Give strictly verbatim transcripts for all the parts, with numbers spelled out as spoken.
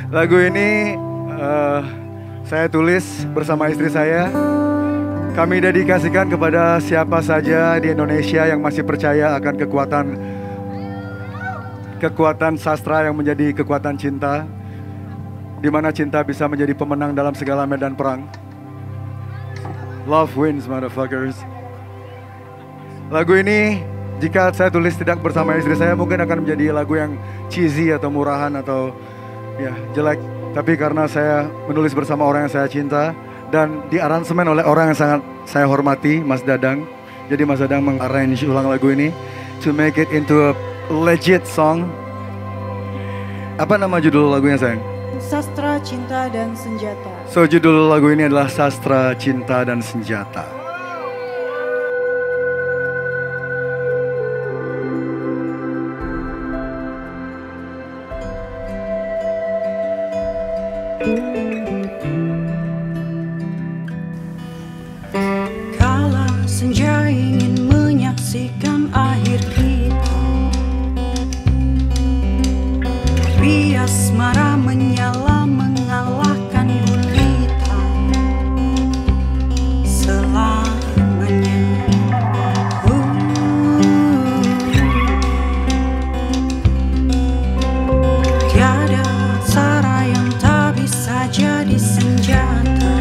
Lagu ini uh, saya tulis bersama istri saya. Kami dedikasikan kepada siapa saja di Indonesia yang masih percaya akan kekuatan kekuatan sastra yang menjadi kekuatan cinta, di mana cinta bisa menjadi pemenang dalam segala medan perang. Love wins, motherfuckers. Lagu ini jika saya tulis tidak bersama istri saya mungkin akan menjadi lagu yang cheesy atau murahan atau ya jelek. Tapi karena saya menulis bersama orang yang saya cinta dan diaransemen oleh orang yang sangat saya hormati, Mas Dadang. Jadi Mas Dadang mengarrange ulang lagu ini to make it into a legit song. Apa nama judul lagunya sayang? Sastra, Cinta, dan Senjata. So judul lagu ini adalah Sastra, Cinta, dan Senjata. Kala senja ingin menyaksikan akhir kita, tapi asmara menyala mengalahkan gulita selamanya. uh. Tiada cara yang tak bisa jadi senjata,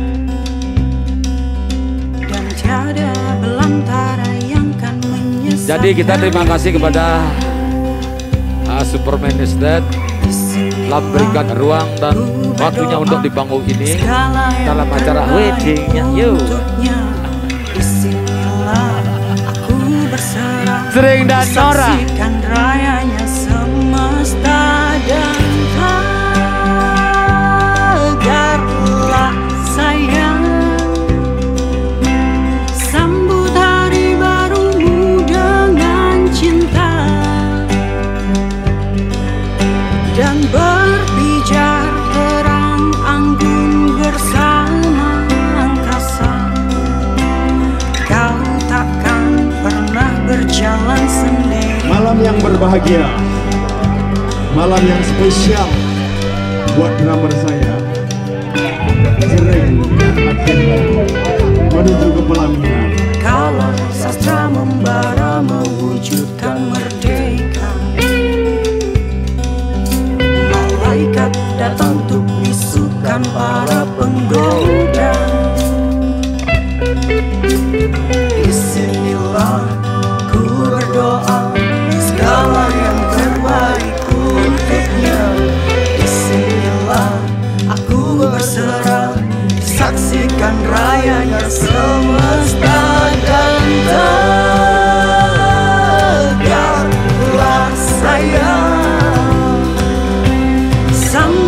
dan tiada belantara yang kan menyesatkan. Jadi kita terima kasih kepada uh, Superman is Dead telah berikan ruang dan waktunya untuk di panggung ini dalam acara weddingnya. Yuk. Disinilah aku berserah, Sering dan Nora. saksikan rayanya semesta dan tegarlah sayang. Sambut hari barumu dengan cinta dan berpijar terang anggun bersama angkasa. Kau takkan pernah berjalan sendiri. Malam yang berbahagia, malam yang spesial buat drummer saya. Sering akhirnya menuju ke pelaminan. Kalau sastra membara mewujudkan merdeka, malaikat datang untuk bisukan para penggoda. Disinilah ku berdoa segala yang terbaik untuknya. Disinilah aku berserah, saksikan rayanya semesta dan tegarlah sayang. Sang